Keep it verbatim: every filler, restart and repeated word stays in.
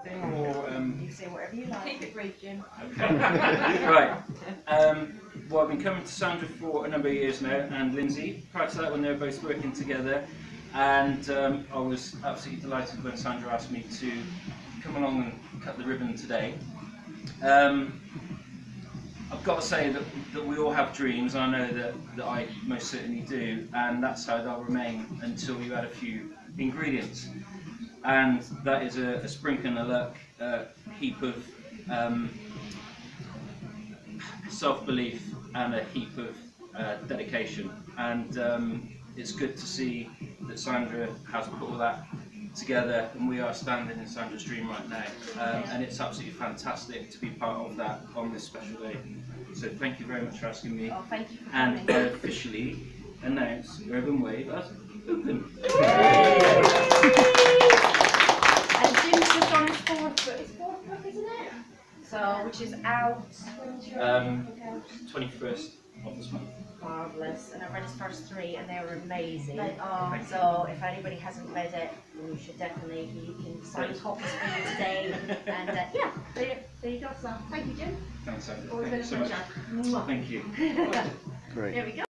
Or, um... You can say whatever you like. Keep it brief, Jim. Okay. Right. Um, well, I've been coming to Sandra for a number of years now, and Lindsay, prior to that when they were both working together, and um, I was absolutely delighted when Sandra asked me to come along and cut the ribbon today. Um, I've got to say that, that we all have dreams, and I know that, that I most certainly do, and that's how they'll remain until you add a few ingredients. And that is a, a sprinkle and a luck, uh, heap of um, self-belief and a heap of uh, dedication. And um, it's good to see that Sandra has put all that together, and we are standing in Sandra's dream right now. Um, and it's absolutely fantastic to be part of that on this special day. So thank you very much for asking me. Oh, thank you for and coming. I officially announce Urban Wave as open. And Jim's just on his fourth book. It's fourth book, isn't it? So, which is out. Um, twenty-first of this month. Marvellous. And I read his first three, and they were amazing. Oh, so if anybody hasn't read it, you should definitely. You can sign copies for you today. And uh, yeah, there, there you go. So thank you, Jim. Thanks, Sandra. Always Thank you so been a much. pleasure. Thank you. Great. There we go.